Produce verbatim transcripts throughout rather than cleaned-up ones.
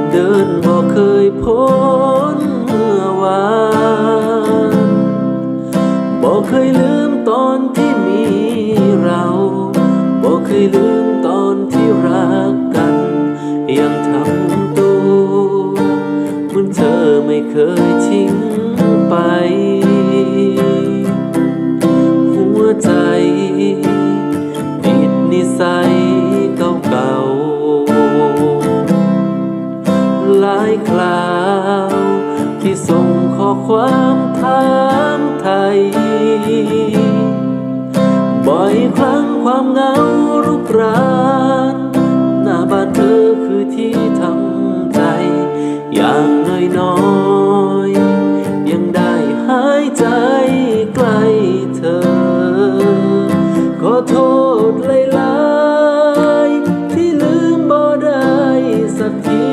เดินบ่เคยพ้นเมื่อวานบ่เคยลืมตอนที่มีเราบ่เคยลืมตอนที่รักกันยังทำตัวเหมือนเธอไม่เคยทิ้งไปหัวใจติดนิสัยเก่าๆหลายคราวที่ส่งข้อความถามไทยบ่อยครั้งความเหงารุกรานหน้าบ้านเธอคือที่ทำใจอย่างน้อยๆยังได้หายใจใกล้เธอขอโทษหลายๆที่ลืมบ่ได้สักที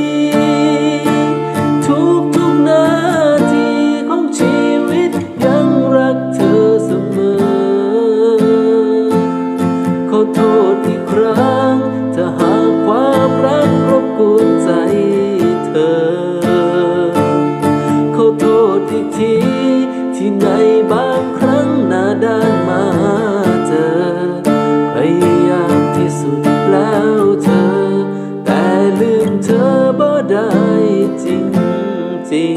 ทุกทุกนาทีของชีวิตยังรักเธอเสมอขอโทษอีกครั้งถ้าหากความรักรบกวนใจเธอขอโทษอีกทีที่ในบางครั้งหน้าด้านมาเจอพยายามที่สุดแล้วเธอแต่ลืมเธอบ่ได้จริงจริง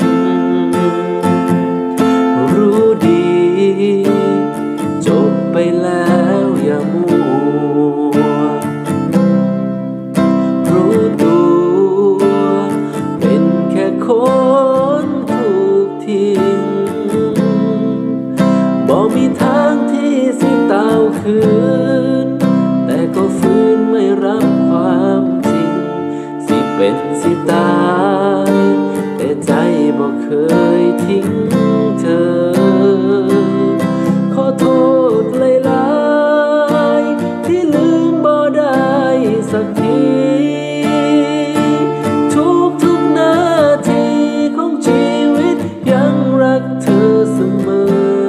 รู้ดีจบไปแล้วอย่ามัวรู้ตัวเป็นแค่คนถูกทิ้งบ่มีทางที่สิเต้าคืนแต่ก็ฝืนไม่รับความจริงสิเป็นสิตายแต่ใจบ่เคยทิ้งเธอขอโทษหลายๆที่ลืมบ่ได้สักทีทุกทุกนาทีของชีวิตยังรักเธอเสมอ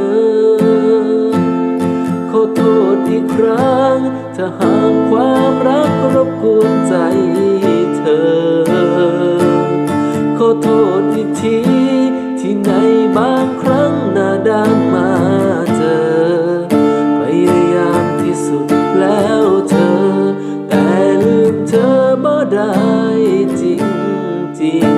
ขอโทษอีกครั้งถ้าหากความรักรบกวนใจเธอขอโทษอีกทีที่ในบางครั้งหน้าด้านมาเจอพยายามที่สุดแล้วเธอแต่ลืมเธอบ่ได้จริงจริง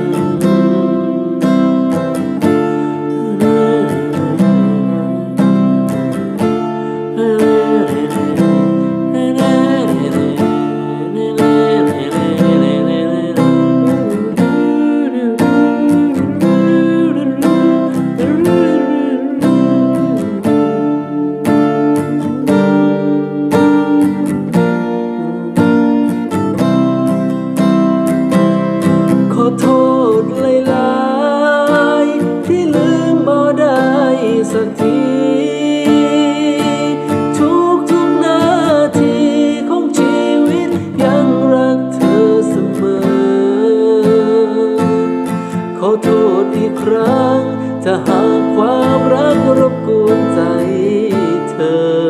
ขอโทษหลายๆที่ลืมบ่ได้สักทีทุกทุกนาทีของชีวิตยังรักเธอเสมอขอโทษอีกครั้งถ้าหากความรักรบกวนใจเธอ